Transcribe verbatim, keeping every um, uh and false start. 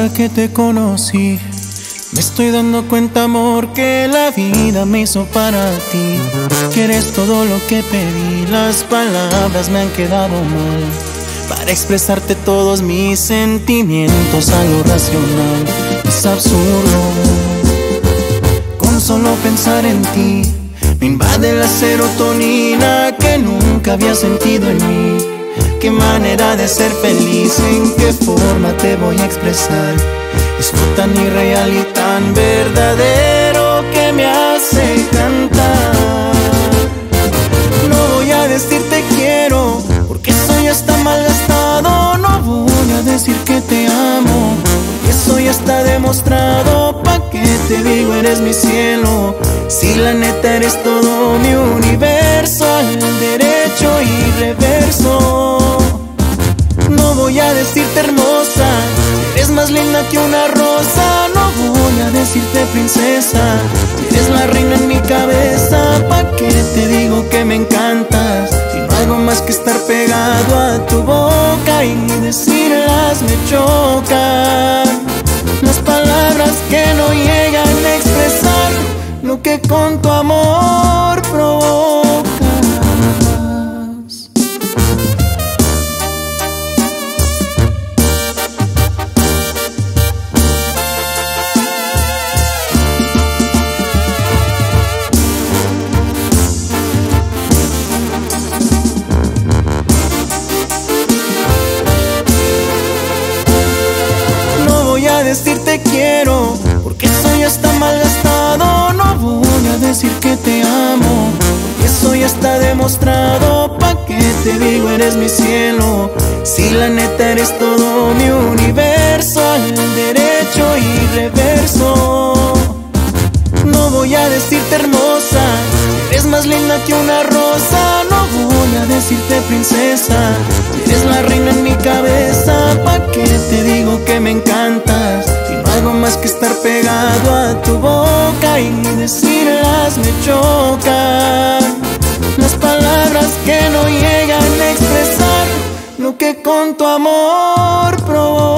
ahora que te conocí, me estoy dando cuenta, amor, que la vida me hizo para ti, que eres todo lo que pedí. Las palabras me han quedado mal para expresarte todos mis sentimientos a lo racional. Es absurdo, con solo pensar en ti me invade la serotonina que nunca había sentido en mí. Qué manera de ser feliz, en qué forma te voy a expresar esto tan irreal y tan verdadero que me hace cantar. No voy a decir te quiero, porque eso ya está malgastado. No voy a decir que te amo, porque eso ya está demostrado. ¿Pa' qué te digo eres mi cielo, si la neta eres todo mi universo, al derecho y reverso? No voy a decirte hermosa, eres más linda que una rosa. No voy a decirte princesa, eres la reina en mi cabeza. ¿Pa' qué te digo que me encantas, si no hago más que estar pegado a tu boca y decirlas me chocan? Las palabras que no llegan a expresar lo que con tu amor provocas. Decir te quiero, porque eso ya está malgastado. No voy a decir que te amo, porque eso ya está demostrado. ¿Pa' qué te digo eres mi cielo, si la neta eres todo mi universo, al derecho y reverso? No voy a decirte hermosa, eres más linda que una rosa. No voy a decirte princesa, eres la reina en mi cabeza. ¿Pa' qué te digo que me encantas, si no hago más que estar pegado a tu boca y decirlas me chocan? Las palabras que no llegan a expresar lo que con tu amor provoca.